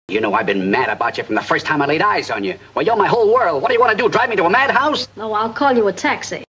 You know I've been mad about you from the first time I laid eyes on you. Well, you're my whole world. What do you want to do, drive me to a madhouse? No, I'll call you a taxi.